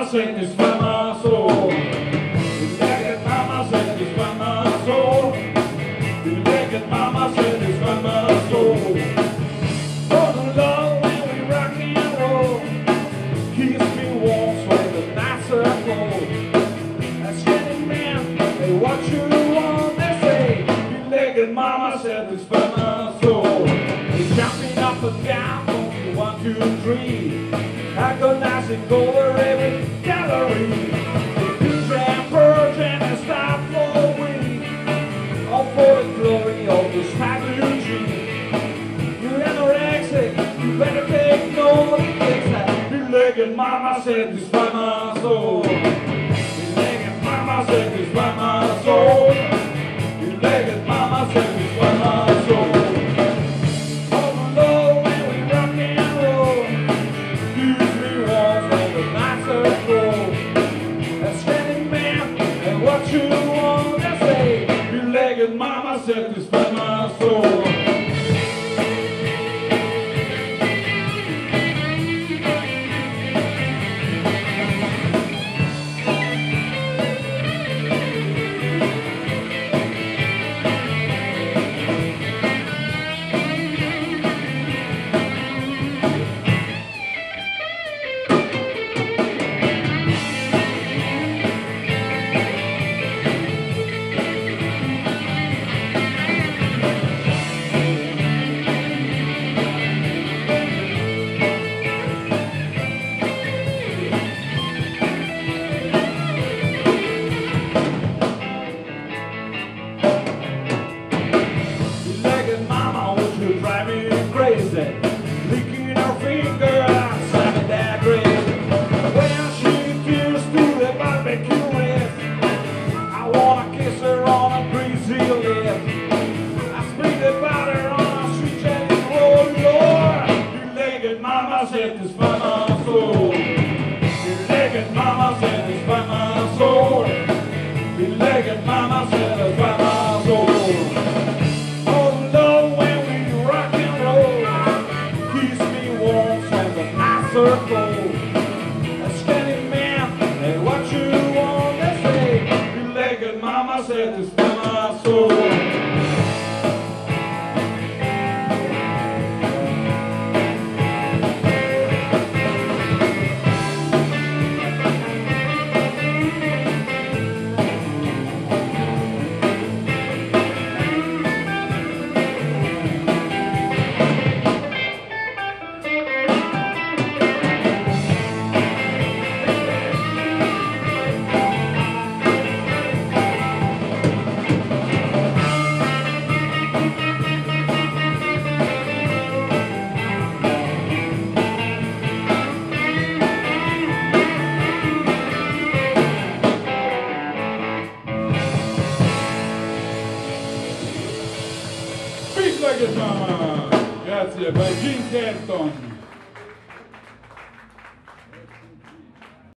satisfy my soul. Naked mama satisfy my soul. Naked mama satisfy my soul. Oh, the love when we rock and roll. Kiss me once when the nights are cold. That's getting man, hey, what you want, they say. Naked mama satisfy my soul. You're jumping up and down from 1, 2, 3. Agonizing over every gallery. They pinch and purge and stop for a week. All for the glory of the strategy. You're anorexic, you better take notice. You legged mama satisfy my soul. You legged mama satisfy my soul. You legged mama satisfy my soul. What you want to say, you legged mama satisfy my soul. Licking her finger outside that grave. When she feels to the barbecue list, I wanna kiss her on a greasy lip. I spread the butter on a sweet jelly roll, Lord. You legged mama satisfy my soul. You legged mama satisfy my soul. You legged mama satisfy my soul. Circle.